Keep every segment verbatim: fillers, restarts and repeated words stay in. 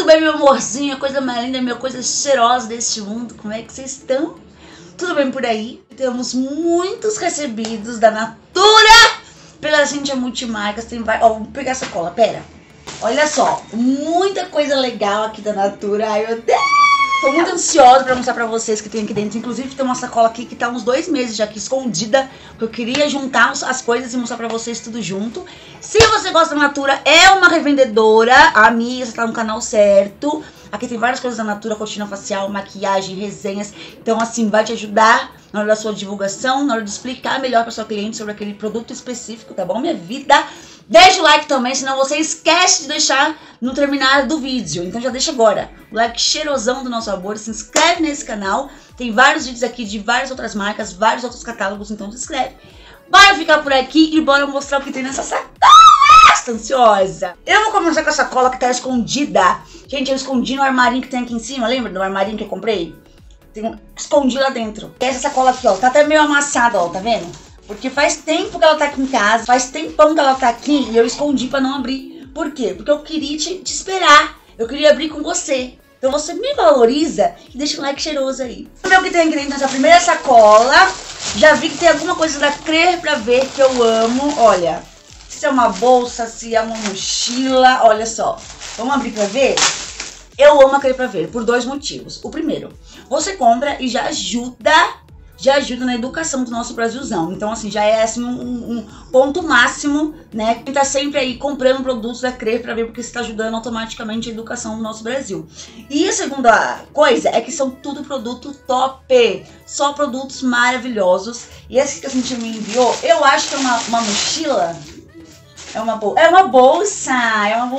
Tudo bem, meu amorzinho? A coisa mais linda, a minha coisa cheirosa deste mundo. Como é que vocês estão? Tudo bem por aí? Temos muitos recebidos da Natura pela Cíntia Multimarcas. Tem vai... Ó, vou pegar essa cola, pera. Olha só, muita coisa legal aqui da Natura. Ai, meu Deus! Tô muito ansiosa pra mostrar pra vocês que tem aqui dentro. Inclusive tem uma sacola aqui que tá uns dois meses já aqui escondida, porque eu queria juntar as coisas e mostrar pra vocês tudo junto. Se você gosta da Natura, é uma revendedora, a minha, você tá no canal certo. Aqui tem várias coisas da Natura, rotina facial, maquiagem, resenhas. Então assim, vai te ajudar na hora da sua divulgação, na hora de explicar melhor pra sua cliente sobre aquele produto específico, tá bom, minha vida? Deixa o like também, senão você esquece de deixar no terminar do vídeo. Então já deixa agora o like cheirosão do nosso amor, se inscreve nesse canal. Tem vários vídeos aqui de várias outras marcas, vários outros catálogos, então se inscreve. Bora ficar por aqui e bora mostrar o que tem nessa sacola. Estou ansiosa. Eu vou começar com essa cola que tá escondida. Gente, eu escondi no armarinho que tem aqui em cima, lembra do armarinho que eu comprei? Tem um... Escondi lá dentro. Essa sacola aqui, ó, tá até meio amassada, ó, tá vendo? Porque faz tempo que ela tá aqui em casa, faz tempão que ela tá aqui e eu escondi pra não abrir. Por quê? Porque eu queria te, te esperar, eu queria abrir com você. Então você me valoriza e deixa um like cheiroso aí. Vamos ver o que tem aqui dentro dessa primeira sacola. Já vi que tem alguma coisa da Crer Pra Ver que eu amo. Olha, se é uma bolsa, se é uma mochila, olha só. Vamos abrir pra ver? Eu amo a Crer Pra Ver por dois motivos. O primeiro, você compra e já ajuda... já ajuda na educação do nosso Brasilzão. Então, assim, já é assim, um, um ponto máximo, né? Que tá sempre aí comprando produtos da Crer Pra Ver, porque você tá ajudando automaticamente a educação do nosso Brasil. E a segunda coisa é que são tudo produto top. Só produtos maravilhosos. E esse que a gente me enviou, eu acho que é uma, uma mochila. É uma, bol é uma bolsa, é uma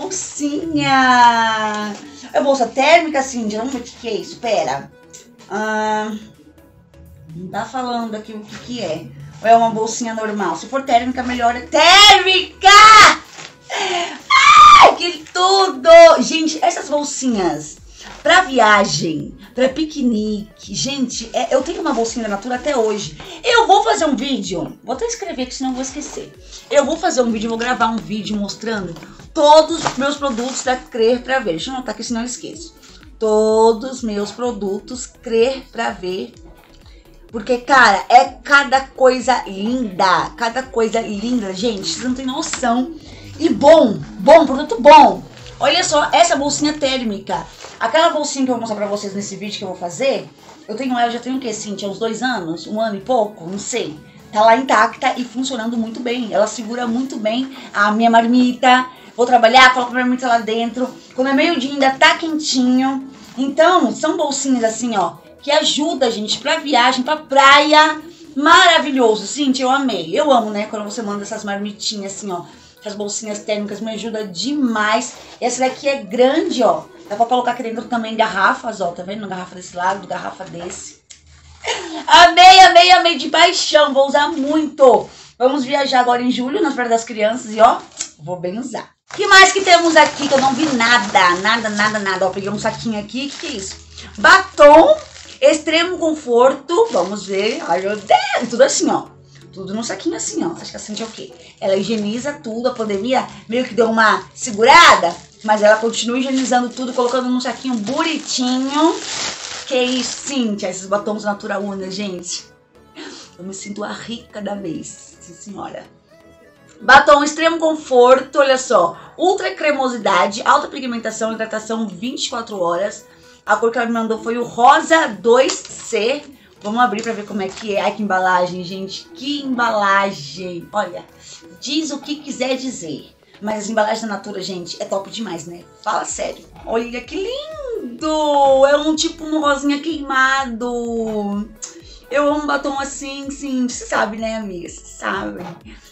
bolsinha. É bolsa térmica, Cindy? Vamos ver o que, que é isso, pera. Ah... Não tá falando aqui o que que é. Ou é uma bolsinha normal? Se for térmica, melhor é térmica! Ai, que tudo! Gente, essas bolsinhas pra viagem, pra piquenique, gente, é, eu tenho uma bolsinha da Natura até hoje. Eu vou fazer um vídeo, vou até escrever aqui, senão eu vou esquecer. Eu vou fazer um vídeo, vou gravar um vídeo mostrando todos os meus produtos da Crer Pra Ver. Deixa eu anotar aqui, senão eu esqueço. Todos os meus produtos Crer Pra Ver. Porque, cara, é cada coisa linda, cada coisa linda, gente, vocês não tem noção. E bom, bom, produto bom. Olha só, essa bolsinha térmica. Aquela bolsinha que eu vou mostrar pra vocês nesse vídeo que eu vou fazer, eu tenho ela, já tenho o quê, Cintia? Uns dois anos? Um ano e pouco? Não sei. Tá lá intacta e funcionando muito bem. Ela segura muito bem a minha marmita. Vou trabalhar, coloco a marmita lá dentro. Quando é meio-dia ainda tá quentinho. Então, são bolsinhas assim, ó, que ajuda a gente pra viagem, pra praia. Maravilhoso, Cintia, eu amei. Eu amo, né, quando você manda essas marmitinhas assim, ó. Essas bolsinhas térmicas me ajuda demais. Essa daqui é grande, ó. Dá pra colocar aqui dentro também garrafas, ó. Tá vendo? Garrafa desse lado, garrafa desse. Amei, amei, amei de paixão. Vou usar muito. Vamos viajar agora em julho, nas férias das crianças. E, ó, vou bem usar. O que mais que temos aqui que eu não vi nada? Nada, nada, nada. Ó, peguei um saquinho aqui. O que, que é isso? Batom. Extremo conforto, vamos ver, ai meu Deus, tudo assim, ó, tudo num saquinho assim, ó, acho que a Cintia é o quê? Ela higieniza tudo, a pandemia meio que deu uma segurada, mas ela continua higienizando tudo, colocando num saquinho bonitinho. Que isso, Cintia, esses batons Natura Una, gente, eu me sinto a rica da vez, sim senhora. Batom extremo conforto, olha só, ultra cremosidade, alta pigmentação, hidratação vinte e quatro horas. A cor que ela me mandou foi o rosa dois C. Vamos abrir pra ver como é que é. Ai, que embalagem, gente. Que embalagem. Olha, diz o que quiser dizer. Mas as embalagens da Natura, gente, é top demais, né? Fala sério. Olha que lindo. É um tipo um rosinha queimado. Eu amo batom assim, sim. Você sabe, né, amiga? Você sabe.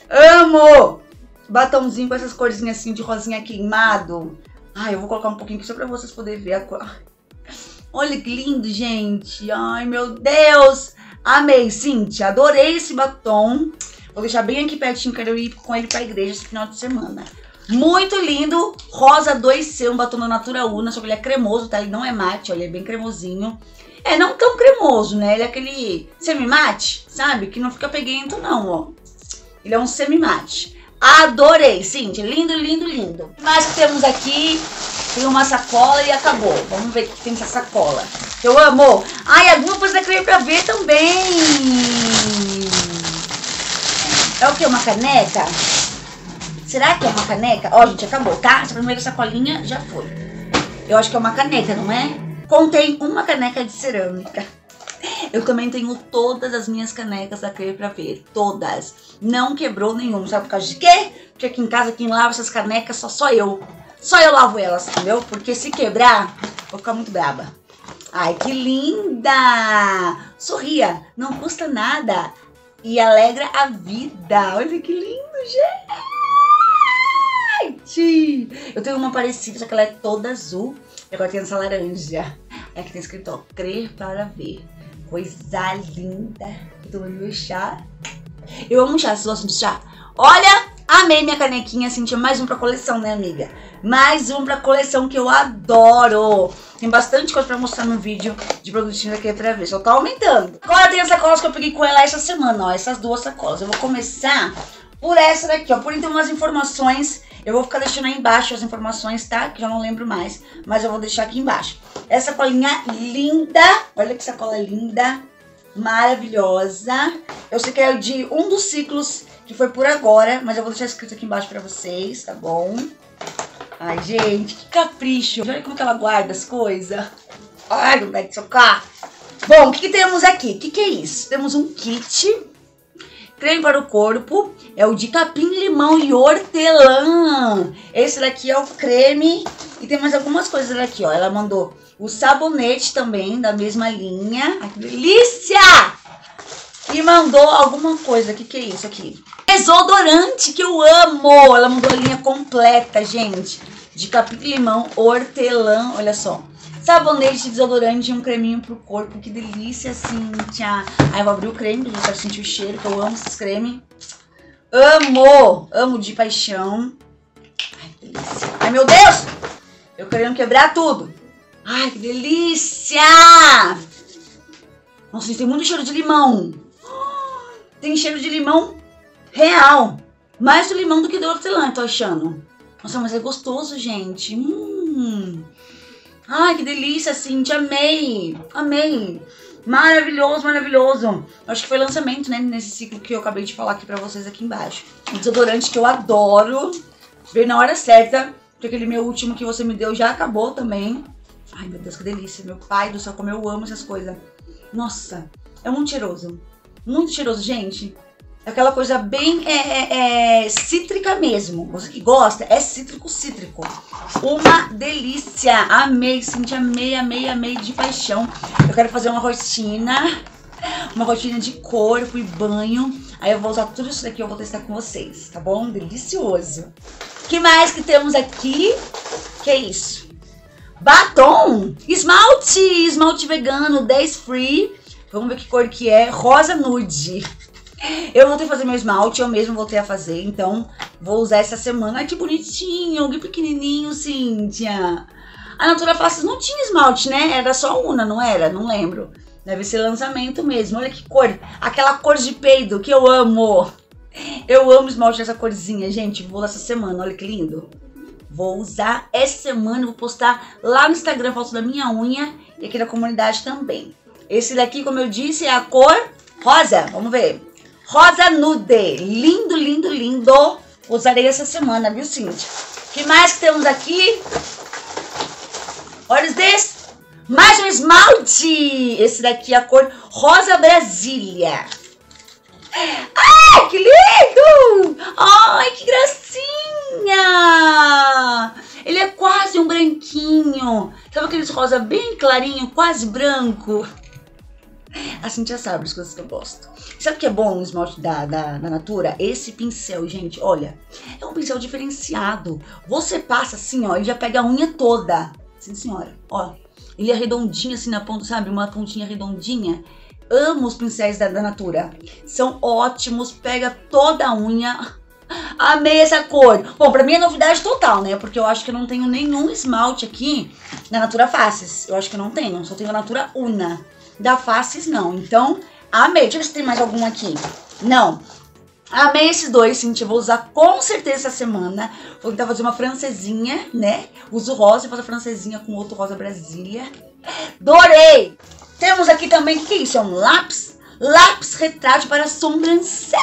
Amo! Batomzinho com essas corzinhas assim de rosinha queimado. Ai, eu vou colocar um pouquinho aqui só pra vocês poderem ver a cor. Olha que lindo, gente. Ai, meu Deus. Amei, Cintia. Adorei esse batom. Vou deixar bem aqui pertinho, quero ir com ele pra igreja esse final de semana. Muito lindo. Rosa dois C, um batom da Natura Una. Só que ele é cremoso, tá? Ele não é mate, olha, ele é bem cremosinho. É, não tão cremoso, né? Ele é aquele semi-mate, sabe? Que não fica peguento, não, ó. Ele é um semi-mate. Adorei, Cintia. Lindo, lindo, lindo. O que mais que temos aqui? Tem uma sacola e acabou. Vamos ver o que tem nessa sacola. Eu amo. Ai, alguma coisa da Creme pra ver também. É o que? Uma caneca? Será que é uma caneca? Ó, gente, acabou, tá? Essa primeira sacolinha já foi. Eu acho que é uma caneca, não é? Contém uma caneca de cerâmica. Eu também tenho todas as minhas canecas da Creme pra ver. Todas. Não quebrou nenhum. Sabe por causa de quê? Porque aqui em casa, quem lava essas canecas só só eu. Só eu lavo elas, entendeu? Porque se quebrar, vou ficar muito braba. Ai, que linda! Sorria, não custa nada. E alegra a vida. Olha que lindo, gente! Eu tenho uma parecida, só que ela é toda azul. E agora tem essa laranja. Aqui tem escrito, ó, crer para ver. Coisa linda. Eu tô tomando meu chá. Eu amo chá, vocês gostam de chá? Olha, amei minha canequinha, Cintia. Mais um pra coleção, né, amiga? Mais um pra coleção que eu adoro. Tem bastante coisa pra mostrar no vídeo de produtinho daqui pra ver. Só tá aumentando. Agora tem as sacolas que eu peguei com ela essa semana, ó. Essas duas sacolas. Eu vou começar por essa daqui, ó. Porém, tem umas informações. Eu vou ficar deixando aí embaixo as informações, tá? Que já não lembro mais. Mas eu vou deixar aqui embaixo. Essa sacolinha linda. Olha que sacola linda. Maravilhosa. Eu sei que é de um dos ciclos que foi por agora. Mas eu vou deixar escrito aqui embaixo pra vocês, tá bom? Ai, gente, que capricho. Olha como que ela guarda as coisas. Ai, não vai te socar. Bom, o que, que temos aqui? O que, que é isso? Temos um kit. Creme para o corpo. É o de capim, limão e hortelã. Esse daqui é o creme. E tem mais algumas coisas aqui, ó. Ela mandou o sabonete também, da mesma linha. Ai, que delícia! E mandou alguma coisa. O que, que é isso aqui? Desodorante, que eu amo. Ela mandou a linha completa, gente. De capim, limão, hortelã. Olha só. Sabonete, desodorante e um creminho pro corpo. Que delícia, Cintia. Aí eu vou abrir o creme, pra gente sentir o cheiro, que eu amo esses cremes. Amo! Amo de paixão. Ai, que delícia. Ai, meu Deus! Eu querendo quebrar tudo. Ai, que delícia! Nossa, gente, tem muito cheiro de limão. Tem cheiro de limão real. Mais do limão do que do hortelã, eu tô achando. Nossa, mas é gostoso, gente. Hum. Ai, que delícia, Cintia. Amei. Amei. Maravilhoso, maravilhoso. Acho que foi lançamento, né, nesse ciclo que eu acabei de falar aqui pra vocês aqui embaixo. Um desodorante que eu adoro. Veio na hora certa, porque aquele meu último que você me deu já acabou também. Ai, meu Deus, que delícia. Meu pai do céu, como eu amo essas coisas. Nossa, é muito cheiroso. Muito cheiroso, gente. Aquela coisa bem é, é, é, cítrica mesmo. Você que gosta, é cítrico, cítrico. Uma delícia. Amei, Cintia, amei, amei, amei de paixão. Eu quero fazer uma rotina. Uma rotina de corpo e banho. Aí eu vou usar tudo isso daqui, eu vou testar com vocês, tá bom? Delicioso. O que mais que temos aqui? Que é isso? Batom. Esmalte. Esmalte vegano, dez free. Vamos ver que cor que é. Rosa nude. Eu voltei a fazer meu esmalte, eu mesmo voltei a fazer, então vou usar essa semana. Ai, que bonitinho, que pequenininho, Cintia. A Natura Faces não tinha esmalte, né? Era só Una, não era? Não lembro. Deve ser lançamento mesmo. Olha que cor. Aquela cor de peido que eu amo. Eu amo esmalte dessa corzinha, gente. Vou usar essa semana, olha que lindo. Vou usar essa semana, vou postar lá no Instagram foto da minha unha e aqui na comunidade também. Esse daqui, como eu disse, é a cor rosa. Vamos ver. Rosa nude. Lindo, lindo, lindo. Usarei essa semana, viu, Cintia? O que mais que temos aqui? Olha desse. Mais um esmalte. Esse daqui é a cor Rosa Brasília. Ai, que lindo! Ai, que gracinha! Ele é quase um branquinho. Sabe aqueles rosa bem clarinho, quase branco? A Cintia sabe as coisas que eu gosto. Sabe o que é bom no esmalte da, da, da Natura? Esse pincel, gente, olha. É um pincel diferenciado. Você passa assim, ó, e já pega a unha toda. Sim, senhora. Ó, ele é redondinho assim na ponta, sabe? Uma pontinha redondinha. Amo os pincéis da, da Natura. São ótimos, pega toda a unha. Amei essa cor. Bom, pra mim é novidade total, né? Porque eu acho que eu não tenho nenhum esmalte aqui na Natura Faces. Eu acho que eu não tenho, só tenho a Natura Una. Da Faces não, então amei. Deixa eu ver se tem mais algum aqui. Não. Amei esses dois, Cintia. Vou usar com certeza essa semana. Vou tentar fazer uma francesinha, né? Uso rosa e faço a francesinha com outro rosa Brasília. Adorei! Temos aqui também, o que, que é isso? É um lápis? Lápis retrátil para sobrancelha!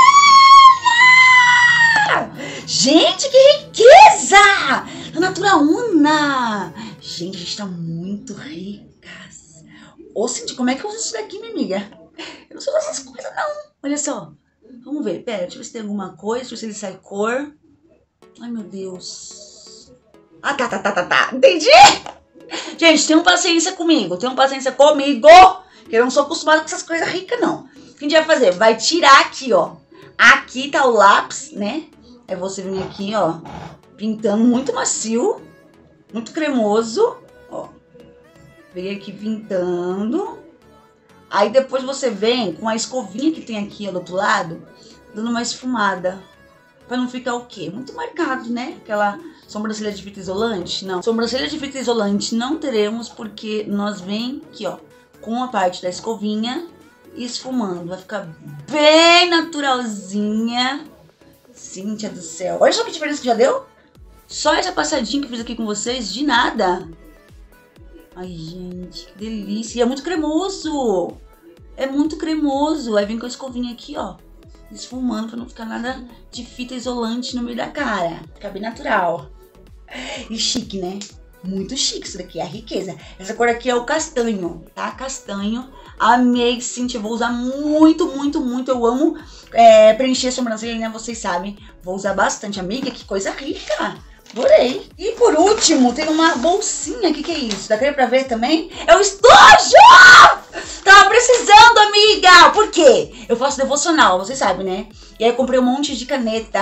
Gente, que riqueza! A Natura Una! Gente, a gente tá muito ricas. Ô, Cintia, como é que eu uso isso daqui, minha amiga? Eu não sou dessas coisas, não. Olha só. Vamos ver, pera, deixa eu ver se tem alguma coisa, deixa eu ver se ele sai cor. Ai, meu Deus. Ah, tá, tá, tá, tá, tá. Entendi! Gente, tenham paciência comigo, tenham paciência comigo, que eu não sou acostumada com essas coisas ricas, não. O que a gente vai fazer? Vai tirar aqui, ó. Aqui tá o lápis, né? Aí você vem aqui, ó, pintando muito macio, muito cremoso, ó. Vem aqui pintando. Aí depois você vem com a escovinha que tem aqui ó, do outro lado, dando uma esfumada. Pra não ficar o quê? Muito marcado, né? Aquela sobrancelha de fita isolante. Não, sobrancelha de fita isolante não teremos, porque nós vem aqui, ó, com a parte da escovinha e esfumando. Vai ficar bem naturalzinha. Cíntia do céu. Olha só que diferença que já deu. Só essa passadinha que eu fiz aqui com vocês, de nada. Ai, gente, que delícia. E é muito cremoso. É muito cremoso. Aí vem com a escovinha aqui, ó. Esfumando pra não ficar nada de fita isolante no meio da cara. Fica bem natural. E chique, né? Muito chique isso daqui, é a riqueza. Essa cor aqui é o castanho, tá? Castanho. Amei, Cintia. Vou usar muito, muito, muito. Eu amo é, preencher a sobrancelha, né? Vocês sabem. Vou usar bastante. Amiga, que coisa rica. Adorei. E por último, tem uma bolsinha. O que, que é isso? Dá pra ver também? É o estojo! Tava precisando, amiga! Por quê? Eu faço devocional, vocês sabem, né? E aí eu comprei um monte de caneta.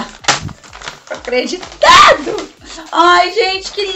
Acreditado! Ai, gente, que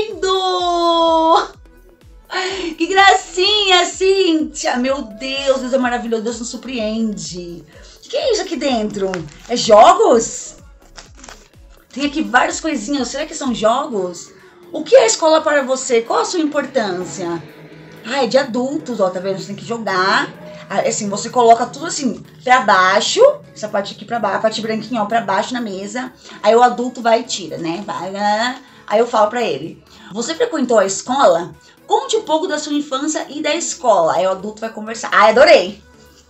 lindo! Que gracinha, Cíntia! Meu Deus, Deus é maravilhoso, Deus nos surpreende. O que é isso aqui dentro? É jogos? Tem aqui várias coisinhas. Será que são jogos? O que é a escola para você? Qual a sua importância? Ah, é de adultos, ó, tá vendo? Você tem que jogar. Assim, você coloca tudo assim, pra baixo. Essa parte aqui pra baixo, a parte branquinha, ó, pra baixo na mesa. Aí o adulto vai e tira, né? Vai, aí eu falo pra ele: você frequentou a escola? Conte um pouco da sua infância e da escola. Aí o adulto vai conversar. Ai, adorei!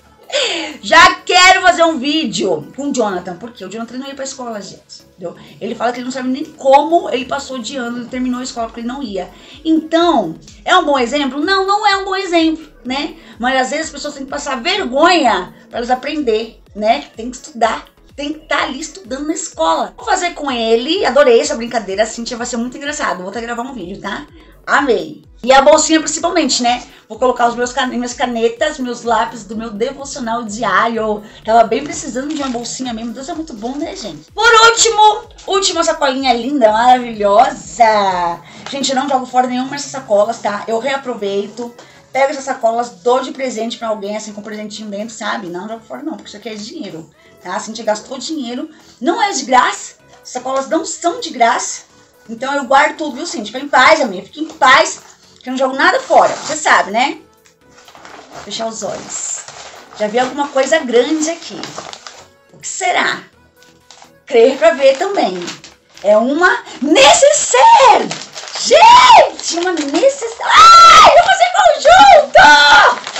Já quero fazer um vídeo com o Jonathan, porque o Jonathan não ia pra escola, gente, entendeu? Ele fala que ele não sabe nem como ele passou de ano, ele terminou a escola porque ele não ia. Então, é um bom exemplo? Não, não é um bom exemplo, né? Mas às vezes as pessoas têm que passar vergonha para elas aprender, né? Tem que estudar, tem que estar ali estudando na escola. Vou fazer com ele, adorei essa brincadeira, a Cintia vai ser muito engraçado. Vou até gravar um vídeo, tá? Amei. E a bolsinha principalmente, né? Vou colocar os meus can minhas canetas, meus lápis do meu devocional diário. Tava bem precisando de uma bolsinha mesmo. Deus, é muito bom, né, gente? Por último, última sacolinha linda, maravilhosa. Gente, eu não jogo fora nenhuma dessas sacolas, tá? Eu reaproveito. Pego essas sacolas, dou de presente pra alguém, assim, com um presentinho dentro, sabe? Não jogo fora não, porque isso aqui é dinheiro, tá? A Cintia gastou dinheiro. Não é de graça. As sacolas não são de graça. Então eu guardo tudo, viu, Cintia? Fica em paz, amiga. Fica em paz. Que eu não jogo nada fora, você sabe, né? Vou fechar os olhos. Já vi alguma coisa grande aqui. O que será? Crer pra ver também. É uma necessaire! Gente, uma necessaire! Ai, eu vou fazer conjunto!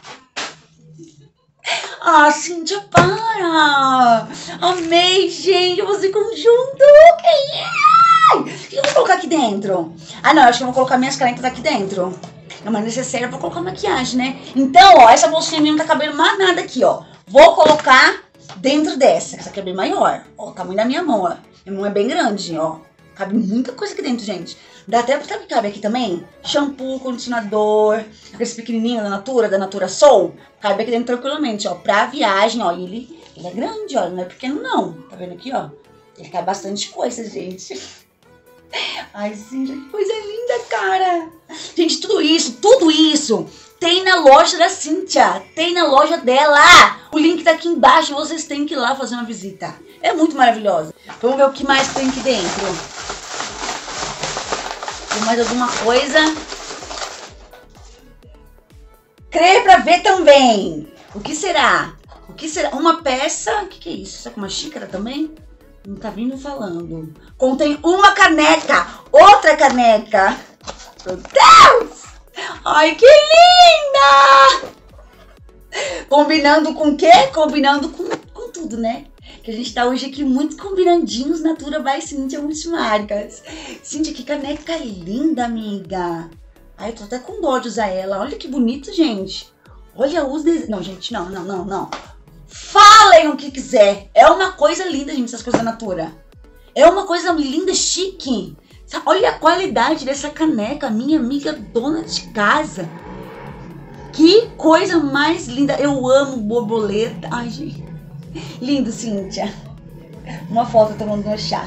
Ah, Cintia, para! Amei, gente, eu vou fazer conjunto! O que eu vou colocar aqui dentro? Ah, não, eu acho que eu vou colocar minhas canetas aqui dentro. Não, mas necessário eu vou colocar maquiagem, né? Então, ó, essa bolsinha minha não tá cabendo mais nada aqui, ó. Vou colocar dentro dessa. Essa aqui é bem maior. Ó, o tamanho da minha mão, ó. Minha mão é bem grande, ó. Cabe muita coisa aqui dentro, gente. Dá até pra que cabe aqui também? Shampoo, condicionador, aqueles pequenininhos da Natura, da Natura Soul. Cabe aqui dentro tranquilamente, ó. Pra viagem, ó. Ele, ele é grande, ó. Não é pequeno, não. Tá vendo aqui, ó? Ele cabe bastante coisa, gente. Ai, Cintia, que coisa linda, cara. Gente, tudo isso, tudo isso tem na loja da Cintia. Tem na loja dela. O link tá aqui embaixo, vocês têm que ir lá fazer uma visita. É muito maravilhosa. Vamos ver o que mais tem aqui dentro. Tem mais alguma coisa? Crer pra ver também. O que será? O que será? Uma peça, o que, que é isso? Isso é com uma xícara também? Não tá vindo falando. Contém uma caneca, outra caneca. Meu Deus! Ai, que linda! Combinando com o quê? Combinando com, com tudo, né? Que a gente tá hoje aqui muito combinandinhos, Natura by Cíntia Multimarcas. Cíntia, que caneca linda, amiga. Ai, eu tô até com dó de usar ela. Olha que bonito, gente. Olha os desenhos. Não, gente, não, não, não, não. Falem o que quiser. É uma coisa linda, gente, essas coisas da Natura. É uma coisa linda, chique. Olha a qualidade dessa caneca, minha amiga dona de casa. Que coisa mais linda. Eu amo borboleta. Ai, gente. Lindo, Cíntia. Uma foto tomando meu chá.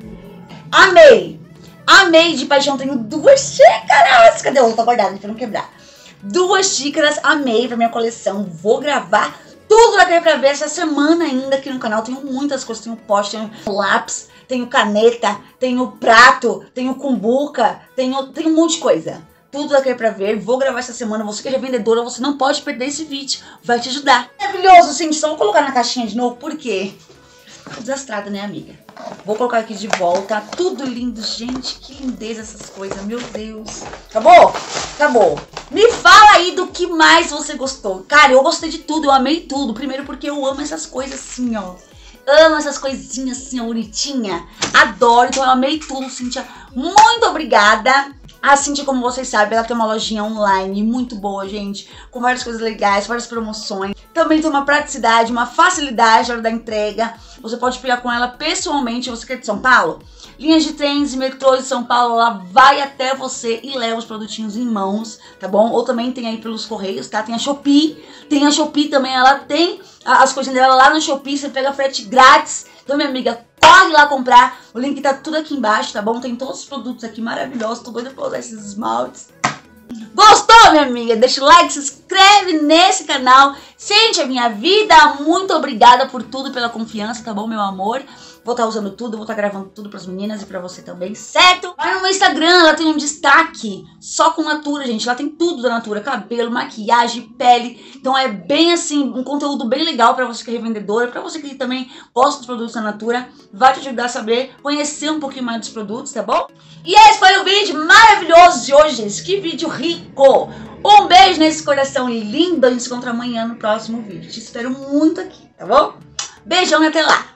Amei. Amei de paixão. Tenho duas xícaras. Cadê a outra guardada pra não quebrar? Duas xícaras. Amei pra minha coleção. Vou gravar tudo daqui pra ver essa semana ainda aqui no canal. Tenho muitas coisas. Tenho poste, tenho lápis, tenho caneta, tenho prato, tenho cumbuca, tenho, tenho um monte de coisa. Tudo daqui pra ver. Vou gravar essa semana. Você que é vendedora, você não pode perder esse vídeo. Vai te ajudar. Maravilhoso, sim. Só vou colocar na caixinha de novo. Por quê? Tô desastrada, né, amiga? Vou colocar aqui de volta. Tudo lindo. Gente, que lindeza essas coisas. Meu Deus. Acabou? Acabou. Me fala aí do que mais você gostou. Cara, eu gostei de tudo. Eu amei tudo. Primeiro porque eu amo essas coisas assim, ó. Amo essas coisinhas assim, ó, bonitinha. Adoro. Então eu amei tudo, Cíntia. Muito obrigada. A Cíntia, como vocês sabem, ela tem uma lojinha online muito boa, gente, com várias coisas legais, várias promoções. Também tem uma praticidade, uma facilidade na hora da entrega. Você pode pegar com ela pessoalmente, você que é de São Paulo. Linhas de trens e metrôs de São Paulo, ela vai até você e leva os produtinhos em mãos, tá bom? Ou também tem aí pelos correios, tá? Tem a Shopee, tem a Shopee também, ela tem as coisinhas dela lá no Shopee, você pega frete grátis. Então, minha amiga, corre lá comprar. O link tá tudo aqui embaixo, tá bom? Tem todos os produtos aqui maravilhosos. Tô doida pra usar esses esmaltes. Gostou, minha amiga? Deixa o like, se inscreve nesse canal. Sente a minha vida. Muito obrigada por tudo, pela confiança, tá bom, meu amor? Vou estar usando tudo, vou estar gravando tudo pras meninas e pra você também, certo? Vai no meu Instagram, ela tem um destaque só com Natura, gente. Ela tem tudo da Natura, cabelo, maquiagem, pele. Então é bem assim, um conteúdo bem legal pra você que é revendedora, pra você que também gosta dos produtos da Natura. Vai te ajudar a saber, conhecer um pouquinho mais dos produtos, tá bom? E esse foi o vídeo maravilhoso de hoje, gente. Que vídeo rico! Um beijo nesse coração lindo. A gente se encontra amanhã no próximo vídeo. Te espero muito aqui, tá bom? Beijão e até lá!